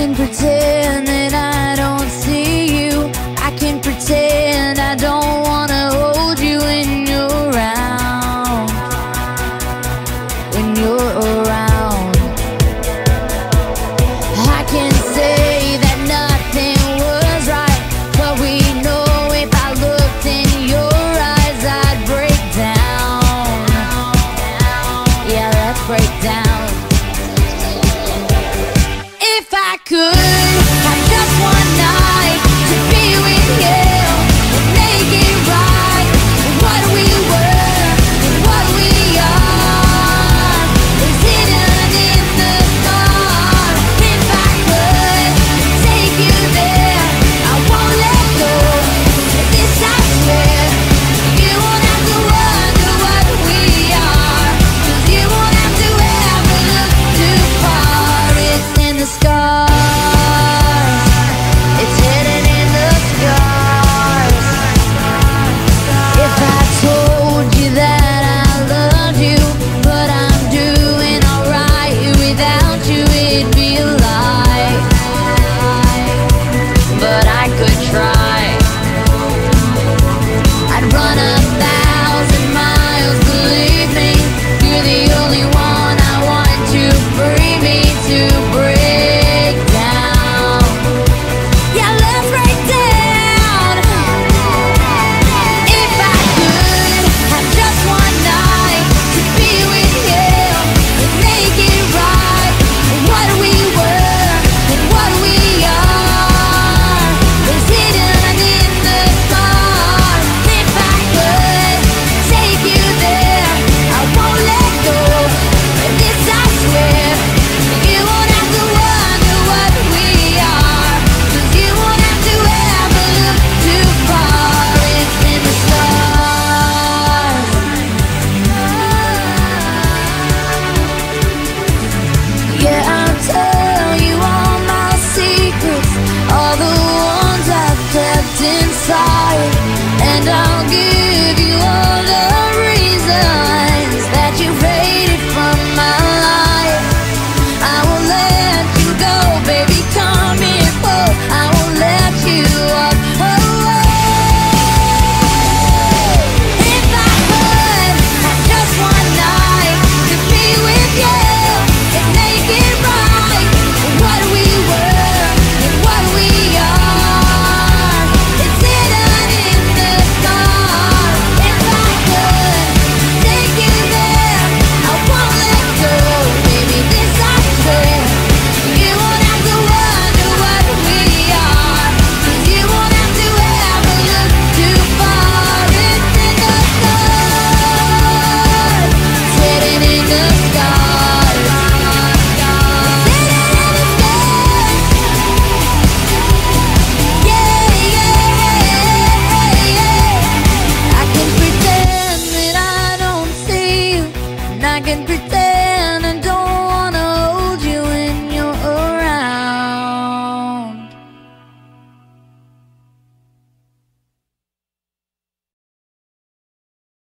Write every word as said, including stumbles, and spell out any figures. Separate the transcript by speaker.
Speaker 1: can pretend that I don't see you. I can pretend I don't wanna hold you when you're around. When you're around, I can say that nothing was right, but we know if I looked in your eyes I'd break down. Yeah, let's break down. If I could have just one night to be with you and make it right, what we were and what we are is hidden in the stars. If I could take you there, I won't let go. This I swear, you won't have to wonder what we are, 'cause you won't have to ever look too far. It's in the scars, it's hidden in the scars. If I told you that I loved you, but I'm doing alright without you, it'd be a lie. But I could try. I'd run a thousand miles, believe me. You're the only one I want to bring me to break down. Yeah, let's break down. If I could have just one night to be with you and make it right, what we were and what we are is hidden in the stars. If I could take you there, I won't let go. And this I swear, you won't have to wonder what we are, 'cause you won't have to ever look too far. It's in the stars. Yeah, I'll tell you all my secrets, all the ones I've kept inside, and I'll give